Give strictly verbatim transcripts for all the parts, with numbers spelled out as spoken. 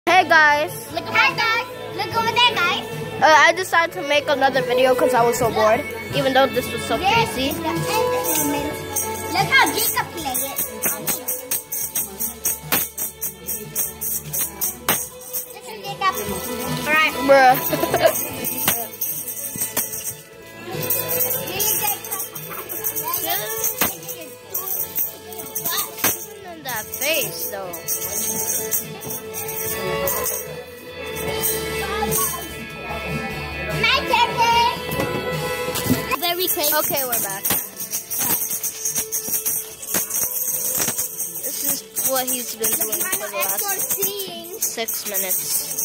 Hey guys! Look over Hi guys! Look over there guys! Uh, I decided to make another video because I was so bored, even though this was so Yes, crazy. Look how Jacob played it. Listen Jacob. Alright. Bruh. In that face though. My turn. Very crazy. Okay, we're back. This is what he's been doing for the last six minutes.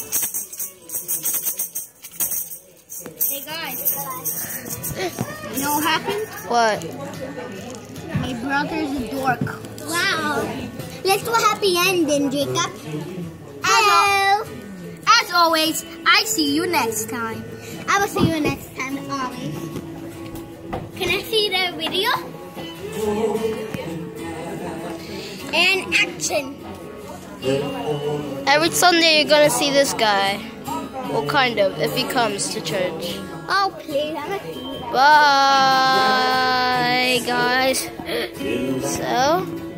Hey guys. You know what happened? What? My brother's a dork. Wow. Let's do a happy ending, Jacob. Hello. As always, I see you next time. I will see you next time, always. Can I see the video? And action. Every Sunday you're gonna see this guy. Well, kind of, if he comes to church. Oh, please, I'm a Bye, guys. So...